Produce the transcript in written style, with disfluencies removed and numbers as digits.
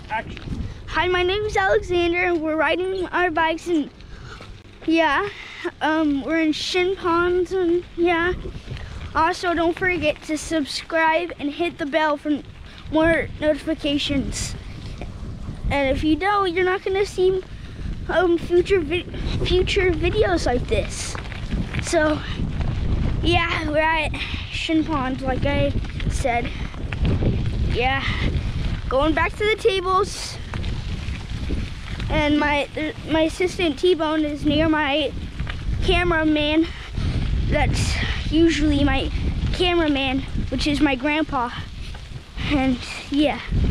Action. Hi, my name is Alexander, and we're riding our bikes, and yeah, we're in Shin Ponds, and yeah. Also, don't forget to subscribe and hit the bell for more notifications. And if you don't, you're not gonna see future videos like this. So yeah, we're at Shin Ponds, like I said. Yeah, going back to the tables. And my assistant T-Bone is near my cameraman. That's usually my cameraman, which is my grandpa. And yeah.